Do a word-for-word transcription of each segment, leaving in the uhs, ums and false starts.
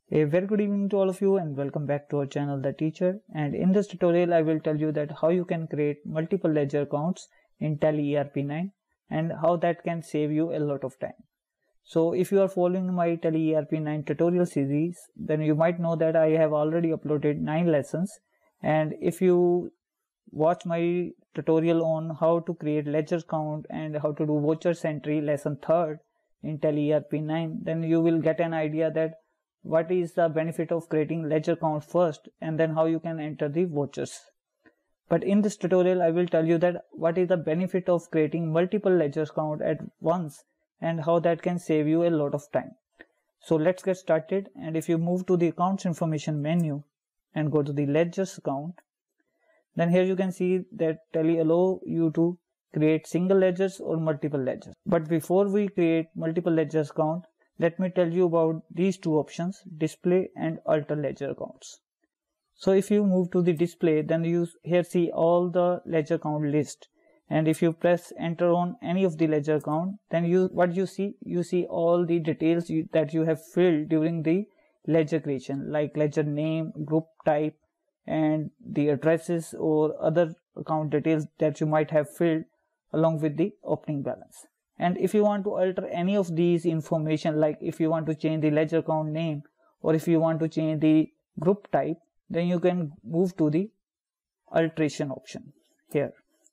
A very good evening to all of you and welcome back to our channel The Teacher, and in this tutorial I will tell you that how you can create multiple ledger accounts in Tally E R P nine and how that can save you a lot of time. So if you are following my Tally E R P nine tutorial series, then you might know that I have already uploaded nine lessons, and if you watch my tutorial on how to create ledger count and how to do vouchers entry lesson third in Tally E R P nine, then you will get an idea that what is the benefit of creating ledger count first and then how you can enter the vouchers. But in this tutorial I will tell you that what is the benefit of creating multiple ledger count at once and how that can save you a lot of time. So let's get started, and if you move to the accounts information menu and go to the ledgers account, then here you can see that Tally allow you to create single ledgers or multiple ledgers. But before we create multiple ledgers count, let me tell you about these two options, display and alter ledger accounts. So if you move to the display, then you here see all the ledger count list, and if you press enter on any of the ledger count, then you what you see you see all the details you, that you have filled during the ledger creation, like ledger name, group type, and the addresses or other account details that you might have filled along with the opening balance. And if you want to alter any of these information, like if you want to change the ledger account name or if you want to change the group type, then you can move to the alteration option here.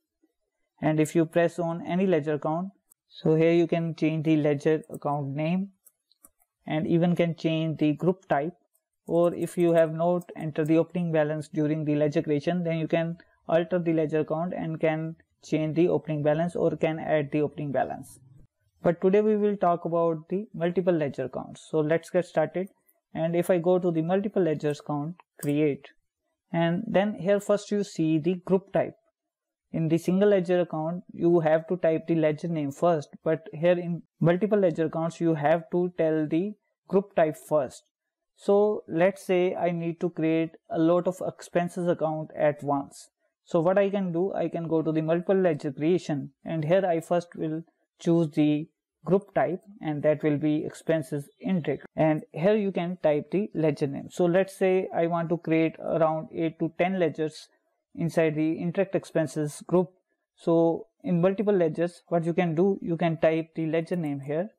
And if you press on any ledger account, so here you can change the ledger account name and even can change the group type, or if you have not entered the opening balance during the ledger creation, then you can alter the ledger account and can change the opening balance or can add the opening balance. But today we will talk about the multiple ledger accounts. So let's get started. And if I go to the multiple ledgers count, create, and then here first you see the group type. In the single ledger account you have to type the ledger name first, but here in multiple ledger accounts you have to tell the group type first. So let's say I need to create a lot of expenses account at once. So what I can do, I can go to the multiple ledger creation, and here I first will choose the group type, and that will be expenses indirect, and here you can type the ledger name. So let's say I want to create around eight to ten ledgers inside the indirect expenses group. So in multiple ledgers, what you can do, you can type the ledger name here.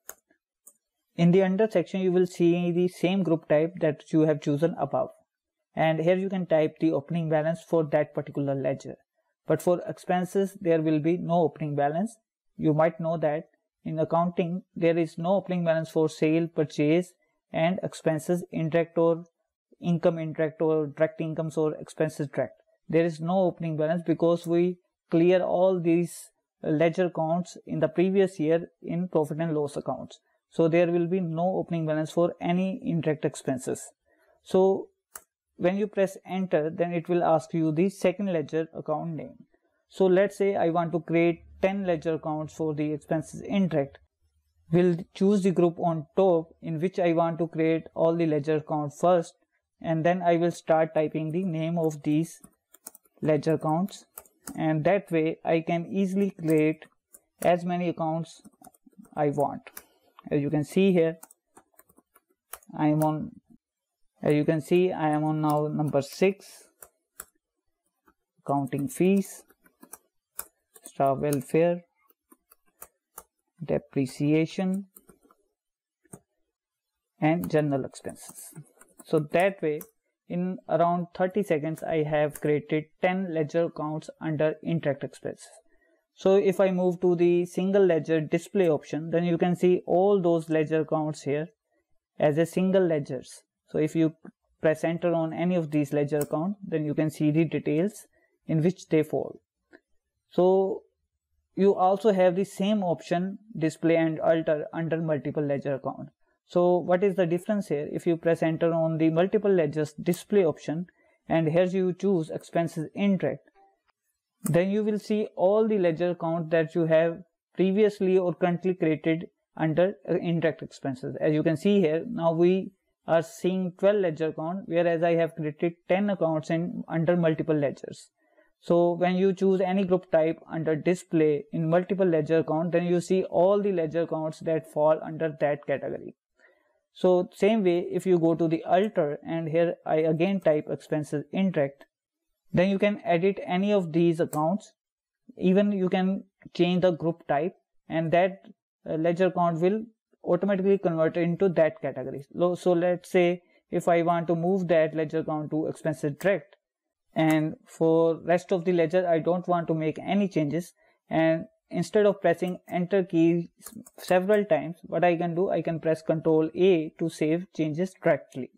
In the under section you will see the same group type that you have chosen above, and here you can type the opening balance for that particular ledger. But for expenses there will be no opening balance. You might know that in accounting there is no opening balance for sale, purchase and expenses indirect or income indirect or direct incomes or expenses direct. There is no opening balance because we clear all these ledger accounts in the previous year in profit and loss accounts. So there will be no opening balance for any indirect expenses. So when you press enter, then it will ask you the second ledger account name. So let's say I want to create ten ledger accounts for the expenses indirect. We'll choose the group on top in which I want to create all the ledger accounts first, and then I will start typing the name of these ledger accounts, and that way I can easily create as many accounts I want. As you can see here, I am on As you can see, I am on now number six, accounting fees, staff welfare, depreciation, and general expenses. So that way, in around thirty seconds, I have created ten ledger accounts under indirect expenses. So if I move to the single ledger display option, then you can see all those ledger accounts here as a single ledgers. So if you press enter on any of these ledger account, then you can see the details in which they fall. So you also have the same option, display and alter, under multiple ledger account. So what is the difference here? If you press enter on the multiple ledgers display option and here you choose expenses indirect, then you will see all the ledger account that you have previously or currently created under indirect expenses. As you can see here, now we are seeing twelve ledger account, whereas I have created ten accounts in under multiple ledgers. So when you choose any group type under display in multiple ledger account, then you see all the ledger accounts that fall under that category. So same way, if you go to the alter and here I again type expenses indirect, then you can edit any of these accounts. Even you can change the group type, and that uh, ledger account will automatically convert into that category. So let's say if I want to move that ledger account to expenses direct, and for rest of the ledger I don't want to make any changes, and instead of pressing enter key several times, what I can do, I can press control A to save changes directly.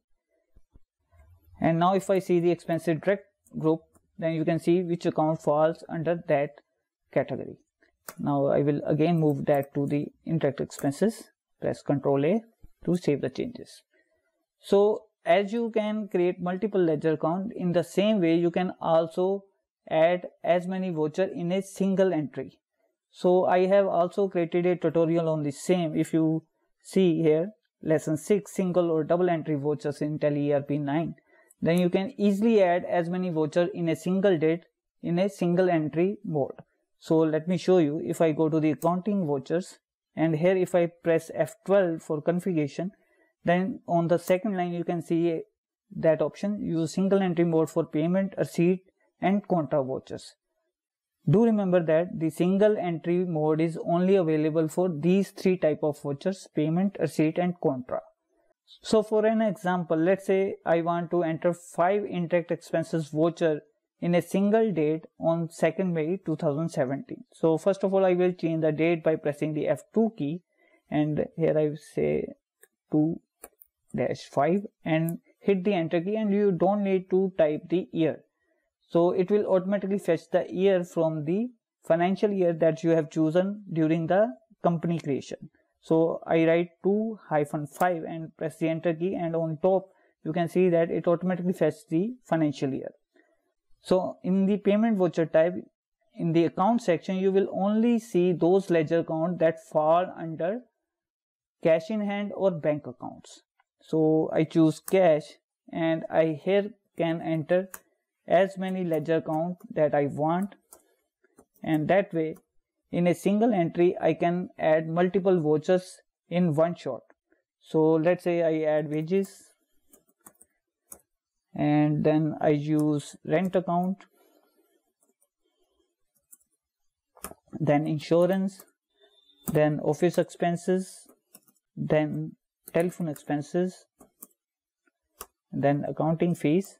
And now if I see the expenses direct group, then you can see which account falls under that category. Now I will again move that to the indirect expenses, press control A to save the changes. So as you can create multiple ledger account, in the same way you can also add as many voucher in a single entry. So I have also created a tutorial on the same. If you see here, lesson six, single or double entry vouchers in Tally E R P nine, then you can easily add as many vouchers in a single date in a single entry mode. So let me show you. If I go to the accounting vouchers, and here if I press F twelve for configuration, then on the second line you can see that option, use single entry mode for payment, receipt and contra vouchers. Do remember that the single entry mode is only available for these three type of vouchers: payment, receipt and contra. So for an example, let's say I want to enter five indirect expenses voucher in a single date on second May two thousand seventeen. So first of all, I will change the date by pressing the F two key, and here I will say two dash five and hit the enter key, and you don't need to type the year. So it will automatically fetch the year from the financial year that you have chosen during the company creation. So I write two hyphen five and press the enter key, and on top you can see that it automatically fetches the financial year. So in the payment voucher type, in the account section, you will only see those ledger accounts that fall under cash in hand or bank accounts. So I choose cash, and I here can enter as many ledger account that I want, and that way in a single entry I can add multiple vouchers in one shot. So let's say I add wages, and then I use rent account, then insurance, then office expenses, then telephone expenses, then accounting fees.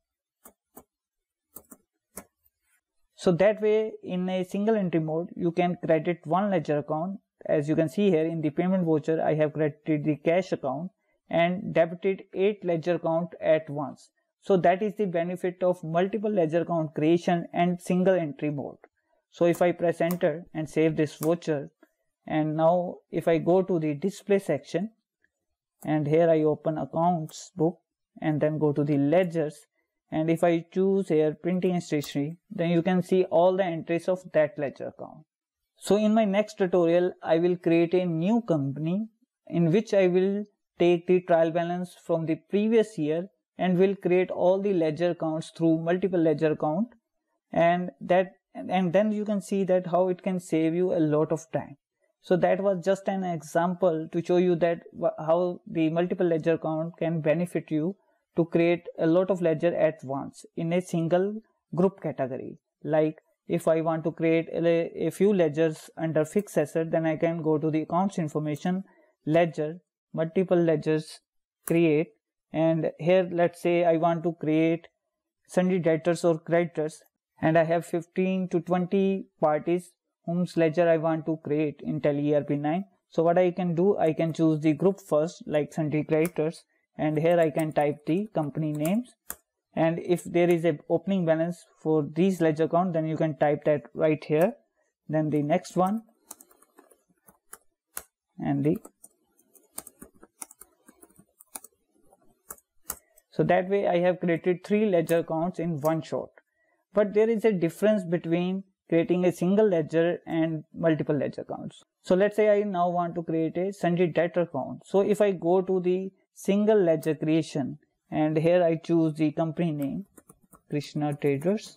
So that way in a single entry mode you can credit one ledger account. As you can see here in the payment voucher, I have credited the cash account and debited eight ledger account at once. So that is the benefit of multiple ledger account creation and single entry mode. So if I press enter and save this voucher, and now if I go to the display section, and here I open accounts book and then go to the ledgers, and if I choose here printing and stationery, then you can see all the entries of that ledger account. So in my next tutorial, I will create a new company in which I will take the trial balance from the previous year and will create all the ledger accounts through multiple ledger account, and that and then you can see that how it can save you a lot of time. So that was just an example to show you that how the multiple ledger account can benefit you to create a lot of ledger at once in a single group category. Like if I want to create a, a few ledgers under fixed asset, then I can go to the accounts information, ledger, multiple ledgers, create, and here let's say I want to create sundry debtors or creditors, and I have fifteen to twenty parties whose ledger I want to create in Tally E R P nine. So what I can do, I can choose the group first, like sundry creditors, and here I can type the company names, and if there is a opening balance for these ledger account, then you can type that right here, then the next one, and the so that way I have created three ledger accounts in one shot. But there is a difference between creating a single ledger and multiple ledger accounts. So let's say I now want to create a sundry debtor account. So if I go to the single ledger creation, and here I choose the company name, Krishna Traders,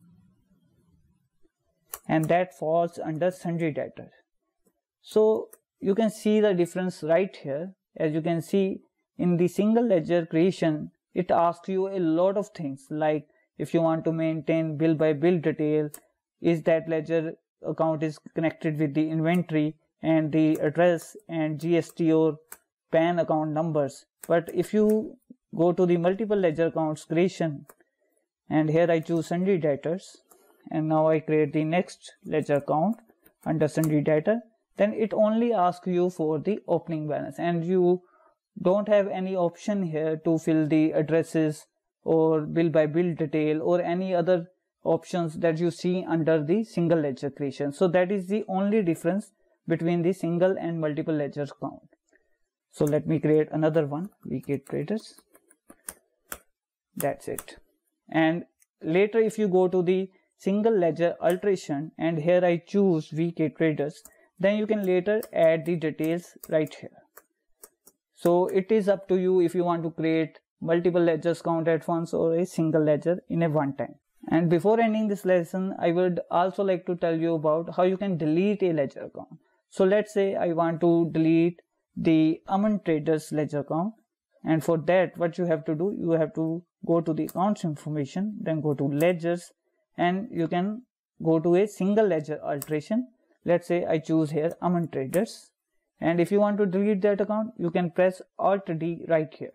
and that falls under sundry debtor. So you can see the difference right here. As you can see, in the single ledger creation, it asks you a lot of things, like if you want to maintain bill by bill detail, is that ledger account is connected with the inventory and the address and G S T or P A N account numbers. But if you go to the multiple ledger accounts creation, and here I choose sundry debtors, and now I create the next ledger account under sundry debtor, then it only asks you for the opening balance, and you don't have any option here to fill the addresses or bill by bill detail or any other options that you see under the single ledger creation. So that is the only difference between the single and multiple ledger account. So let me create another one, V K Traders. That's it. And later if you go to the single ledger alteration, and here I choose V K Traders, then you can later add the details right here. So it is up to you if you want to create multiple ledgers count at once or a single ledger in a one time. And before ending this lesson, I would also like to tell you about how you can delete a ledger account. So let's say I want to delete the Aman Traders ledger account, and for that what you have to do, you have to go to the accounts information, then go to ledgers, and you can go to a single ledger alteration. Let's say I choose here Aman Traders, and if you want to delete that account, you can press Alt D right here,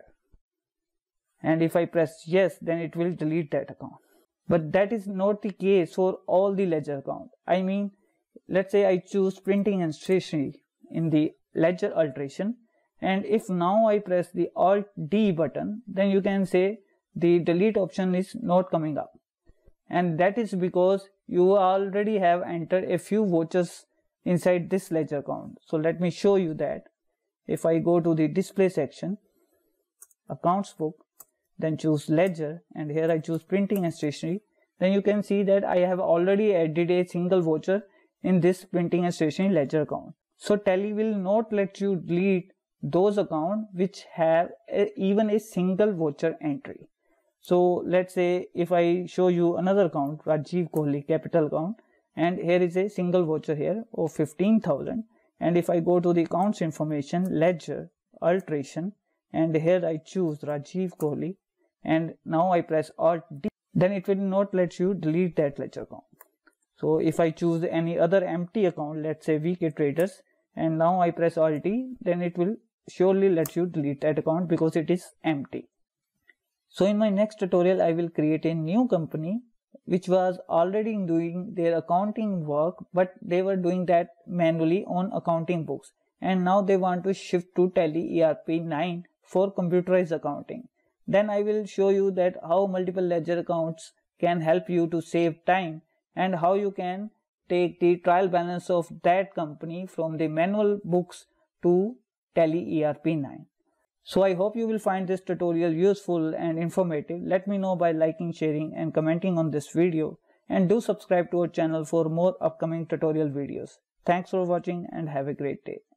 and if I press yes, then it will delete that account. But that is not the case for all the ledger account. I mean, let's say I choose printing and stationery in the ledger alteration, and if now I press the Alt D button, then you can say the delete option is not coming up, and that is because you already have entered a few vouchers inside this ledger account. So let me show you that. If I go to the display section, accounts book, then choose ledger, and here I choose printing and stationery, then you can see that I have already added a single voucher in this printing and stationery ledger account. So Tally will not let you delete those accounts which have a, even a single voucher entry. So let's say if I show you another account, Rajiv Kohli capital account, and here is a single voucher here of fifteen thousand, and if I go to the accounts information, ledger, alteration, and here I choose Rajiv Kohli, and now I press Alt D, then it will not let you delete that ledger account. So if I choose any other empty account, let's say V K Traders, and now I press Alt D, then it will surely let you delete that account because it is empty. So in my next tutorial, I will create a new company which was already doing their accounting work, but they were doing that manually on accounting books, and now they want to shift to Tally E R P nine for computerized accounting. Then I will show you that how multiple ledger accounts can help you to save time, and how you can take the trial balance of that company from the manual books to Tally E R P nine. So I hope you will find this tutorial useful and informative. Let me know by liking, sharing and commenting on this video, and do subscribe to our channel for more upcoming tutorial videos. Thanks for watching and have a great day.